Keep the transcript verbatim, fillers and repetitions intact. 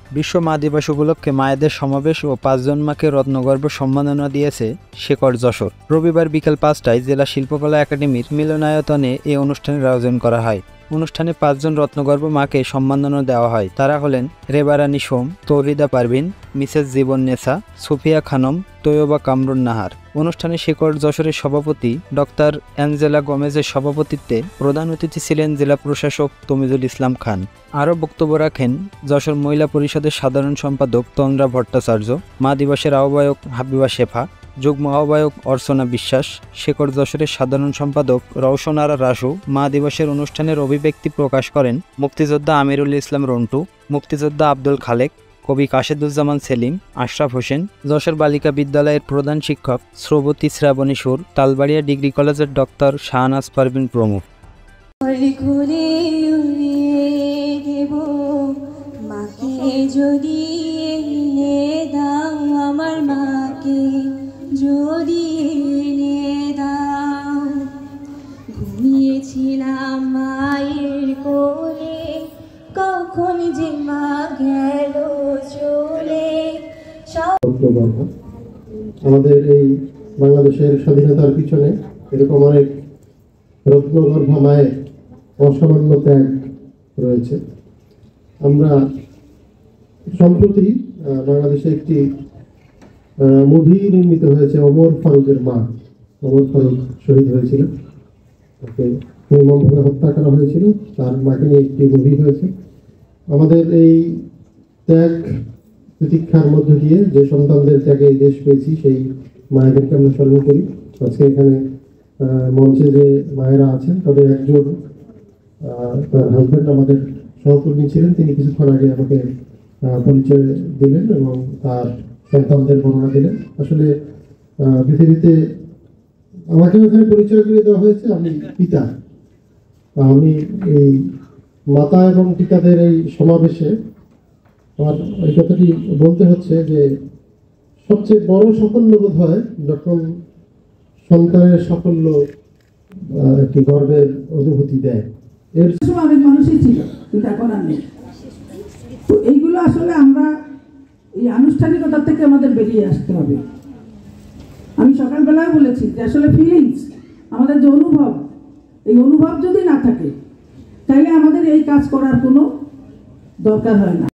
বিশ্ব মা দিবস উপলক্ষে মায়েদের সমাবেশ ও পাঁচজন মাকে রত্নগর্ভ সম্মাননা দিয়েছে শেকড় যশোর। রবিবার বিকেল পাঁচটায় জেলা শিল্পকলা একাডেমির মিলনায়তনে এ অনুষ্ঠানের আয়োজন করা হয়। অনুষ্ঠানে পাঁচজন রত্নগর্ভ মাকে সম্মাননা দেওয়া হয়। তারা হলেন রেবারানী সোম, তৌরিদা পারভিন, মিসেস জীবন নেসা, সুফিয়া খানম, তৈয়বা কামরুন নাহার। অনুষ্ঠানে শেকড় যশোরের সভাপতি ডক্টর অ্যাঞ্জেলা গোমেজের সভাপতিত্বে প্রধান অতিথি ছিলেন জেলা প্রশাসক তমিজুল ইসলাম খান। আরও বক্তব্য রাখেন যশোর মহিলা পরিষদের সাধারণ সম্পাদক তন্দ্রা ভট্টাচার্য, মা দিবসের আহ্বায়ক হাবিবা শেফা, যুগ্ম আহ্বায়ক অর্চনা বিশ্বাস, শেকড় যশোরের সাধারণ সম্পাদক রওশন আরা রাসু। মা দিবসের অনুষ্ঠানের অভিব্যক্তি প্রকাশ করেন মুক্তিযোদ্ধা আমিরুল ইসলাম রন্টু, মুক্তিযোদ্ধা আব্দুল খালেক, কবি কাশেদুজ্জামান সেলিম, আশরাফ হোসেন, যশোর বালিকা বিদ্যালয়ের প্রধান শিক্ষক শ্রবতী শ্রাবণী সুর, তালবাড়িয়া ডিগ্রি কলেজের ডক্টর শাহনাজ পারভিন প্রমুখ। যদি এনে দাও আমার মাকে, যদি এনে দাও, ঘুমিয়েছিলাম মায়ের কোলে, কখন যে মা গেল চলে। আমাদের এই বাংলাদেশের স্বাধীনতার পিছনে এরকম অনেক রত্নগর্ভা মায়ের অসামান্য ত্যাগ রয়েছে। আমরা সম্প্রতি বাংলাদেশে একটি মুভি নির্মিত হয়েছে ওমর ফারুকের মা। ওমর ফারুক শহীদ হয়েছিল, তাকে নির্মমভাবে হত্যা করা হয়েছিল, তার মাকে নিয়ে একটি মুভি হয়েছে। আমাদের এই ত্যাগ প্রতীক্ষার মধ্য দিয়ে যে সন্তানদের ত্যাগে এই দেশ পেয়েছি, সেই মায়েদেরকে আমরা স্মরণ করি। আজকে এখানে মঞ্চে যে মায়েরা আছেন তাদের একজন তার হাজব্যান্ড আমাদের সহকর্মী ছিলেন, তিনি কিছুক্ষণ আগে আমাকে পরিচয় দিলেন এবং তার সন্তানদের বর্ণনা দিলেন। আসলে পৃথিবীতে আমাকে ওখানে পরিচয় করে দেওয়া হয়েছে, আমি পিতা। আমি এই মাতা এবং পিতাদের এই সমাবেশে আমার এই কথাটি বলতে হচ্ছে যে সবচেয়ে বড় সাফল্য বোধ হয় যখন সন্তানের সাফল্য একটি গর্বের অনুভূতি দেয়। এর অনেক মানুষই ছিল, কিন্তু এখন আর নেই। তো এইগুলো আসলে আমরা এই আনুষ্ঠানিকতা থেকে আমাদের বেরিয়ে আসতে হবে। আমি সকালবেলায় বলেছি যে আসলে ফিলিংস, আমাদের যে অনুভব, এই অনুভব যদি না থাকে তাহলে আমাদের এই কাজ করার কোনো দরকার হয় না।